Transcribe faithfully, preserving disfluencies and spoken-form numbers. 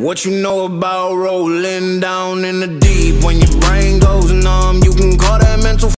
What you know about rolling down in the deep? When your brain goes numb, you can call that mental